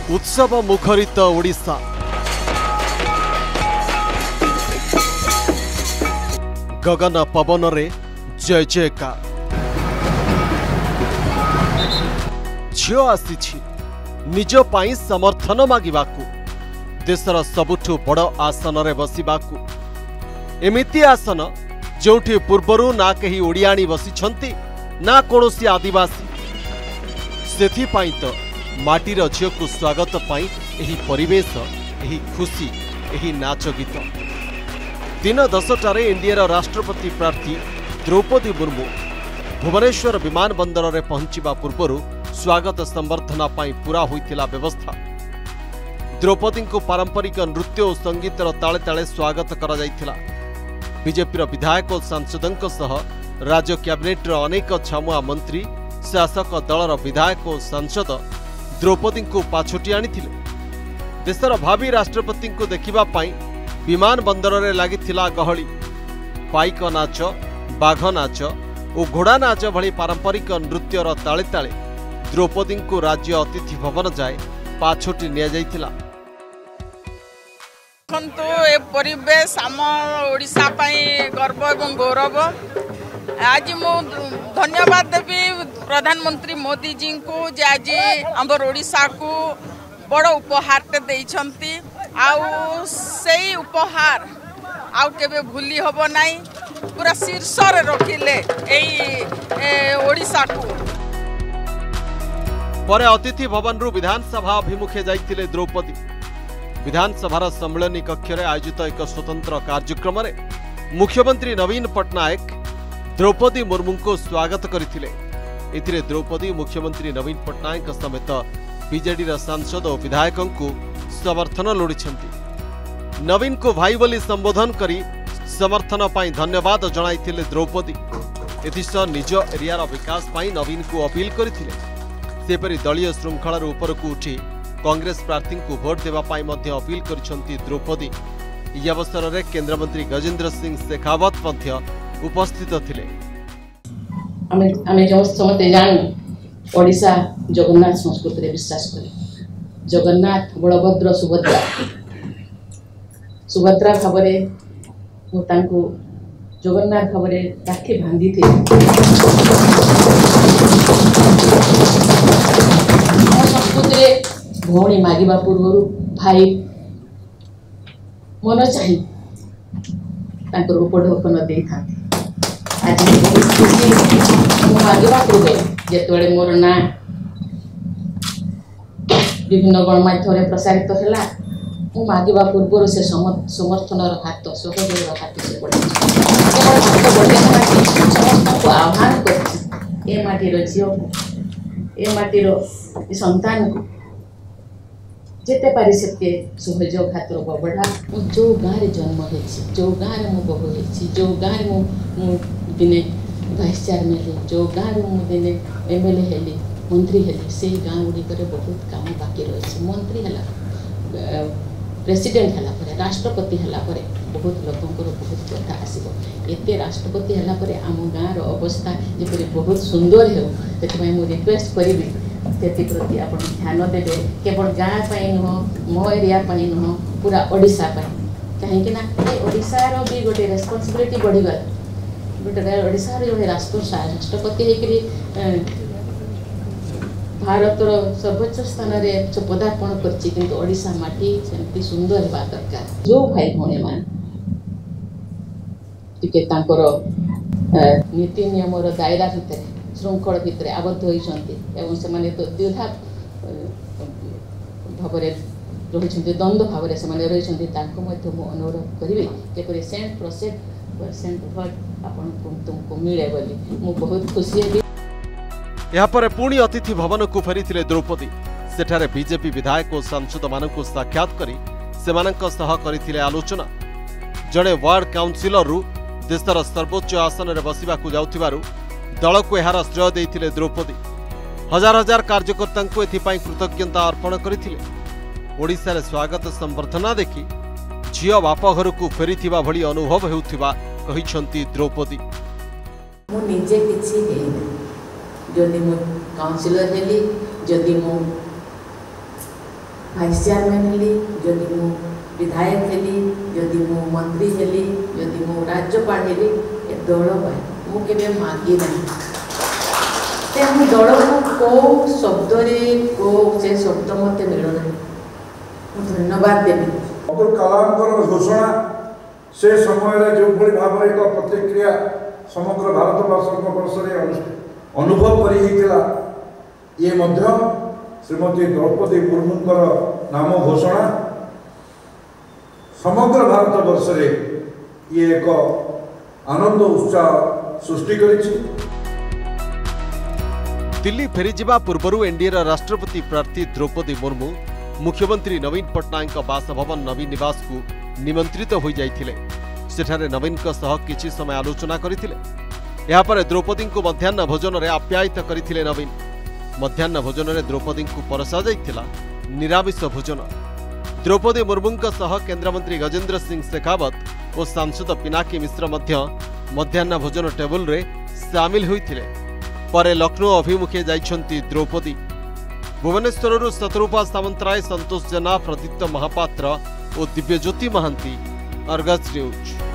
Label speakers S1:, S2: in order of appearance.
S1: उत्सव मुखरित ओडिशा गगन पवन रे जय जयकार झियो आसी निज पाई समर्थन मागिबाकू देशर सबुठु बड़ आसन रे बसिबाकू एमिति आसन जोठी पूर्वरु ना कहीं ओडियाणी बसिछंती ना कोनोसी आदिवासी सेथिपाई तो माटीर झियो को स्वागत पाई एही परिवेश एही खुशी एही नाच गीत दिन 10टारे इंडियार राष्ट्रपति प्रार्थी द्रौपदी मुर्मू भुवनेश्वर विमान बंदर रे पहुंचीबा पूर्वरु स्वागत संबर्धना पाई पूरा होइथिला व्यवस्था। द्रौपदी को पारंपरिक नृत्य और संगीतर ताले ताले स्वागत करा जाइथिला। बीजेपी विधायक और सांसदों सह राज्य कैबिनेट अनेक छामुआ मंत्री शासक दलर विधायक और सांसद द्रौपदी को पाछोटी आनिथिले। देशर भावी राष्ट्रपति को देखिबा पाई विमान बंदर रे लागिथिला गहली। पाइक नाच बाघ नाच और घोड़ा नाच भली पारंपरिक नृत्यर ताले ताले द्रौपदी को राज्य अतिथि भवन जाए पाछोटी निया जाइथिला।
S2: परिवेश आम ओडिशा पाई गर्व एवं गौरव। आज मु धन्यवाद देवी प्रधानमंत्री मोदी जी को जे आज आमर ओडिशा को बड़ उपहार देइछंती आउ सेई उपहार आउ केबे भूली हबो नाही। पूरा शीर्ष रे रखिले एई ओडिशा को।
S1: परे अतिथि भवन रु विधानसभा अभिमुखे जाइथिले द्रौपदी। विधानसभार सम्मेलनी कक्ष रे आयोजित एक स्वतंत्र कार्यक्रम रे मुख्यमंत्री नवीन पटनायक द्रौपदी मुर्मू को स्वागत करथिले। एथिरे द्रौपदी मुख्यमंत्री नवीन पटनायक समेत बीजेडी सांसद और विधायकों को समर्थन लोड़िछंती। नवीन को भाई बोली संबोधन करी समर्थन पाई धन्यवाद जणाइथिले द्रौपदी। एथिसह निज एरियार विकास पाई नवीन को अपील करथिले। सेपरि दलीय श्रृंखलार ऊपर को उठी कांग्रेस प्रार्थी को भोट देवा पाई मध्य अपील करिसंती द्रौपदी। ई अवसर रे केंद्र मंत्री गजेंद्र सिंह शेखावत मध्य उपस्थित थिले।
S3: आमे जो समते जानू ओडिशा जगन्नाथ संस्कृति रे विश्वास करे। जगन्नाथ बलभद्र सुभद्रा भावरे मु तांको जगन्नाथ भावरे राखी बांधी थे। संस्कृति रे भौणी मागिबा पूर्व भाई मन चाही तांको उपढौकन देई था। आज बहुत खुशी मागिबा पूर्व जेतबेले मोर ना विभिन्न गणमाध्यम प्रसारित है मु मागिबा पूर्व से समर्थन हाथ सहयोग हाथ से बढ़े समस्त को आह्वान कर ए माटीर झील ए माटीर संतान को जेते पारि सेते सहयोग हाथ बढ़ा। जो गाँव जन्म हो जो गाँव मु बहु हो जो गाँव मु दिने वाइस चेयरमैन है जो गाँव मु दिने एमएलए हेली मंत्री हेली से गाँव गुड़िक बहुत काम बाकी रही। मंत्री है प्रेसिडेंट है राष्ट्रपति है बहुत लोकंर बहुत कथा आसो एत राष्ट्रपति है आम गाँव अवस्था जपरी बहुत सुंदर हो मुझे रिक्वेस्ट करी प्रति आप ध्यान देवे केवल गाँव नुह मो एरिया नुह पूरा ओडिशा कहीं ओडिशार भी गोटे रेस्पॉन्सिबिलिटी बढ़ीगला। गोटे ओडिशार जो राष्ट्रपति होकर भारत सर्वोच्च स्थान में पदार्पण कर ओडिशा माटी सेमती सुंदर होगा दरकार। जो भाई भौणी मान टिके तांकर नीति नियम दायरा भितर श्रृंखल भितर आबद्ध होइछंती एवं से तो द्विधा भाव रही द्वंद्व भाव रही अनुरोध करी केपरि सेंट प्रोसेड सेंट भोट आपन तुमको मिले बोली मु बहुत खुशी है।
S1: यापर पुणी अतिथि भवन को फेरी द्रौपदी सेठारे बीजेपी विधायक और सांसद मानक साक्षात करी सेमानक सह करथिले आलोचना। जड़े वार्ड काउंसिलर रु देशर सर्वोच्च आसन रे बसिबाकू जाउथिबारु दल को एहार श्रेय देइथिले द्रौपदी। हजार हजार कार्यकर्ता को एथिपाई कृतज्ञता अर्पण करथिले। ओडिशा रे स्वागत संबर्धना देखि झियो बाप घर को फेरीथिबा भली अनुभव हेउथिबा कहिछंती द्रौपदी।
S3: मु निजे किछि हेइ जदि मु काउंसिलर हेली जदि मु भाइस चेयरमैन हेली जदि मु विधायक हेली जदि मु मंत्री हेली जदि मु राज्यपाल हेली ए दल मु केबे मागी नहीं ते हम दल को शब्द रे को से शब्द मते मिलो नहीं मु धन्यवाद देबी
S4: अब्दुल कलाम घोषणा से समय जो भली भाव एक प्रतिक्रिया समग्र भारतवर्ष अनुभव कर ये श्रीमती द्रौपदी मुर्मू नाम घोषणा समग्र भारतवर्ष ये एक आनंद उत्साह सृष्टि करिछि।
S1: दिल्ली फेरीजा पूर्व एनडीए राष्ट्रपति प्रार्थी द्रौपदी मुर्मू मुख्यमंत्री नवीन पट्टनायक बासभवन नवीन निवास को निमंत्रित हो जाइथिले। सेठारे नवीन किछि समय आलोचना करथिले। या पर द्रौपदी को मध्याह्न भोजन रे आप्यायित करथिले नवीन। मध्याह्न भोजन रे द्रौपदी को परसा जाइथिला निरामिष भोजन। द्रौपदी मुर्मू केन्द्रमंत्री गजेंद्र सिंह शेखावत और सांसद पिनाकी मिश्र मध्याह्न भोजन टेबुल रे सामिल होइथिले। परे लखनऊ अभिमुखे जाइछंती द्रौपदी। भुवनेश्वर शत्रुपा सामंतराय, संतोष जेना, प्रदीप्त महापात्र और दिव्यज्योति महांती, अर्गस न्यूज।